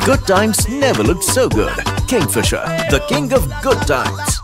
Good times never looked so good. Kingfisher, the king of good times.